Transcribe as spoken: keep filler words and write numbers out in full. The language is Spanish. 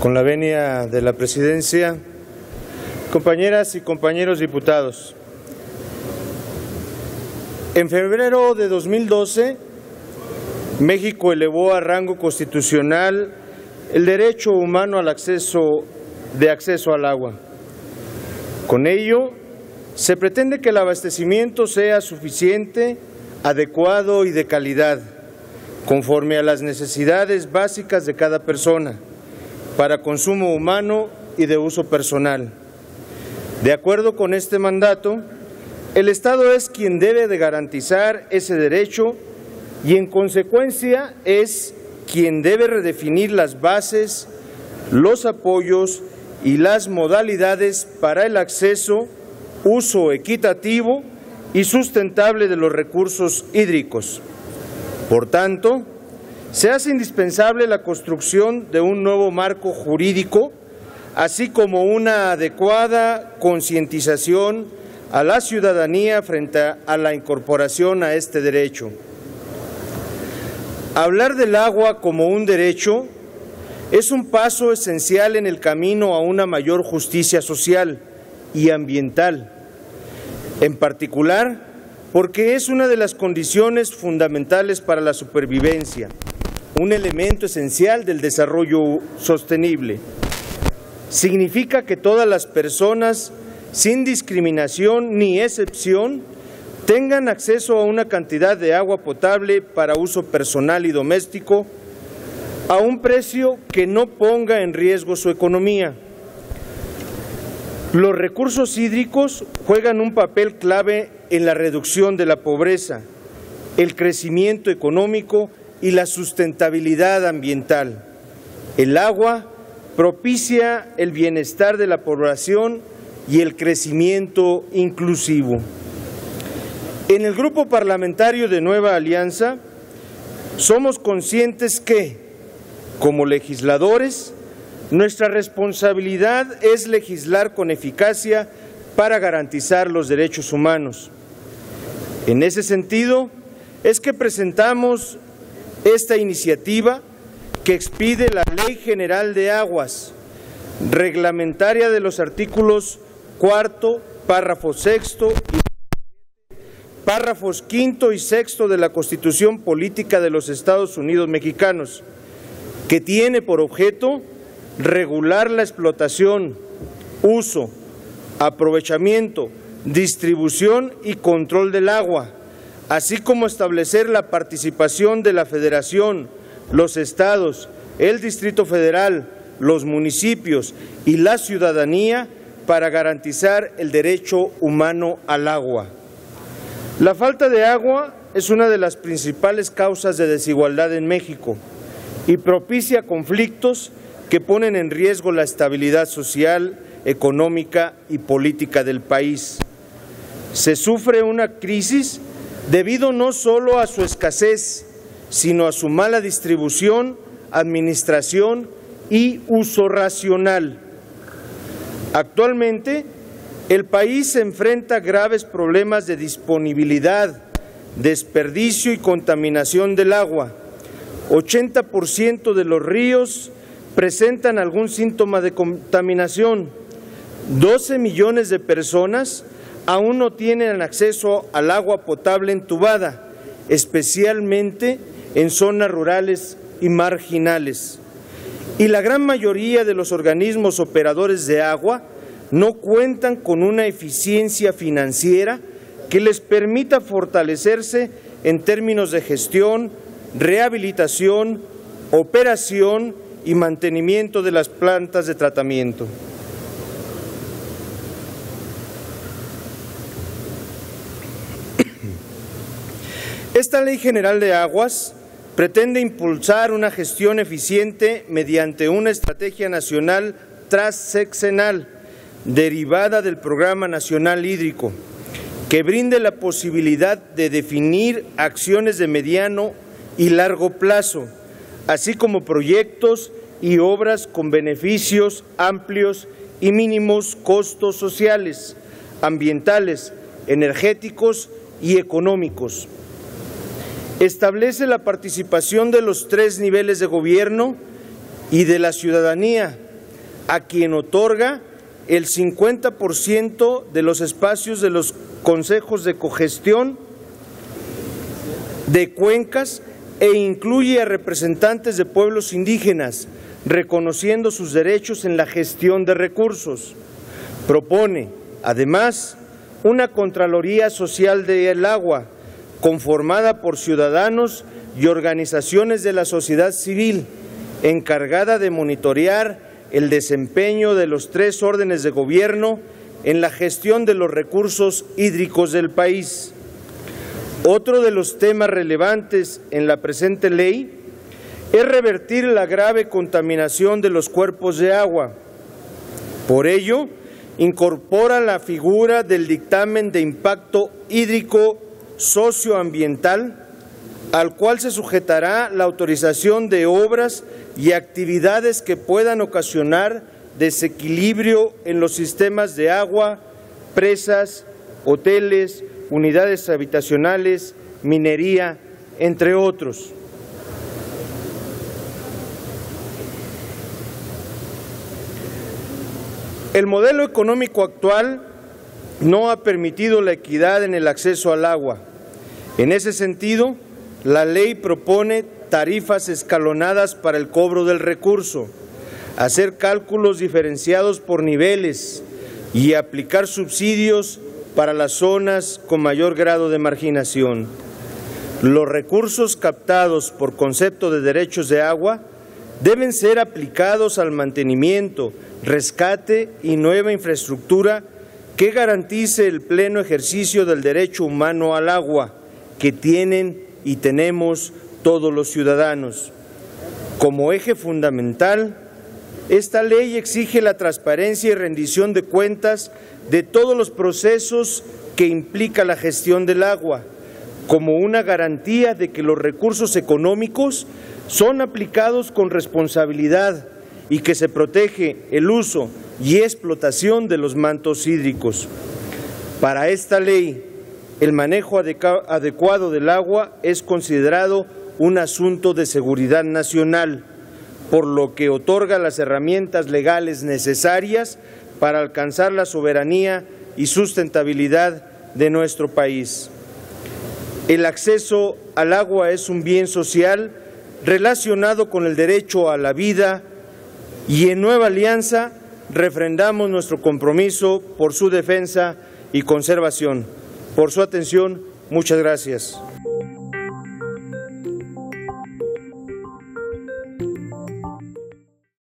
Con la venia de la presidencia, compañeras y compañeros diputados, en febrero de dos mil doce, México elevó a rango constitucional el derecho humano al acceso de acceso al agua. Con ello, se pretende que el abastecimiento sea suficiente, adecuado y de calidad, conforme a las necesidades básicas de cada persona, para consumo humano y de uso personal. De acuerdo con este mandato, el Estado es quien debe de garantizar ese derecho y, en consecuencia, es quien debe redefinir las bases, los apoyos y las modalidades para el acceso, uso equitativo y sustentable de los recursos hídricos. Por tanto, se hace indispensable la construcción de un nuevo marco jurídico, así como una adecuada concientización a la ciudadanía frente a la incorporación a este derecho. Hablar del agua como un derecho es un paso esencial en el camino a una mayor justicia social y ambiental, en particular porque es una de las condiciones fundamentales para la supervivencia, un elemento esencial del desarrollo sostenible. Significa que todas las personas, sin discriminación ni excepción, tengan acceso a una cantidad de agua potable para uso personal y doméstico a un precio que no ponga en riesgo su economía. Los recursos hídricos juegan un papel clave en la reducción de la pobreza, el crecimiento económico y la sustentabilidad ambiental. El agua propicia el bienestar de la población y el crecimiento inclusivo. En el Grupo Parlamentario de Nueva Alianza somos conscientes que, como legisladores, nuestra responsabilidad es legislar con eficacia para garantizar los derechos humanos. En ese sentido, es que presentamos esta iniciativa que expide la Ley General de Aguas, reglamentaria de los artículos cuarto, párrafo sexto y párrafos quinto y sexto de la Constitución Política de los Estados Unidos Mexicanos, que tiene por objeto regular la explotación, uso, aprovechamiento, distribución y control del agua, así como establecer la participación de la Federación, los estados, el Distrito Federal, los municipios y la ciudadanía para garantizar el derecho humano al agua. La falta de agua es una de las principales causas de desigualdad en México y propicia conflictos que ponen en riesgo la estabilidad social, económica y política del país. Se sufre una crisis debido no solo a su escasez, sino a su mala distribución, administración y uso racional. Actualmente, el país se enfrenta a graves problemas de disponibilidad, desperdicio y contaminación del agua. ochenta por ciento de los ríos presentan algún síntoma de contaminación. doce millones de personas aún no tienen acceso al agua potable entubada, especialmente en zonas rurales y marginales. Y la gran mayoría de los organismos operadores de agua no cuentan con una eficiencia financiera que les permita fortalecerse en términos de gestión, rehabilitación, operación y mantenimiento de las plantas de tratamiento. Esta Ley General de Aguas pretende impulsar una gestión eficiente mediante una estrategia nacional transeccional derivada del Programa Nacional Hídrico, que brinde la posibilidad de definir acciones de mediano y largo plazo, así como proyectos y obras con beneficios amplios y mínimos costos sociales, ambientales, energéticos y económicos. Establece la participación de los tres niveles de gobierno y de la ciudadanía a quien otorga el cincuenta por ciento de los espacios de los consejos de cogestión de cuencas e incluye a representantes de pueblos indígenas, reconociendo sus derechos en la gestión de recursos. Propone, además, una Contraloría Social del Agua, conformada por ciudadanos y organizaciones de la sociedad civil, encargada de monitorear el desempeño de los tres órdenes de gobierno en la gestión de los recursos hídricos del país. Otro de los temas relevantes en la presente ley es revertir la grave contaminación de los cuerpos de agua. Por ello, incorpora la figura del dictamen de impacto hídrico socioambiental, al cual se sujetará la autorización de obras y actividades que puedan ocasionar desequilibrio en los sistemas de agua, presas, hoteles, unidades habitacionales, minería, entre otros. El modelo económico actual no ha permitido la equidad en el acceso al agua. En ese sentido, la ley propone tarifas escalonadas para el cobro del recurso, hacer cálculos diferenciados por niveles y aplicar subsidios para las zonas con mayor grado de marginación. Los recursos captados por concepto de derechos de agua deben ser aplicados al mantenimiento, rescate y nueva infraestructura que garantice el pleno ejercicio del derecho humano al agua que tienen y tenemos todos los ciudadanos. Como eje fundamental, esta ley exige la transparencia y rendición de cuentas de todos los procesos que implica la gestión del agua, como una garantía de que los recursos económicos son aplicados con responsabilidad y que se protege el uso y explotación de los mantos hídricos. Para esta ley, el manejo adecuado del agua es considerado un asunto de seguridad nacional, por lo que otorga las herramientas legales necesarias para alcanzar la soberanía y sustentabilidad de nuestro país. El acceso al agua es un bien social relacionado con el derecho a la vida y en Nueva Alianza refrendamos nuestro compromiso por su defensa y conservación. Por su atención, muchas gracias.